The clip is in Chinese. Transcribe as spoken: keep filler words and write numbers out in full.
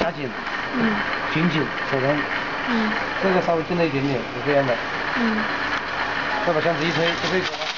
压紧， 嗯， 挺紧，手动， 嗯， 这个稍微紧了一点点，就这样的， 嗯， 再把箱子一推就可以走了。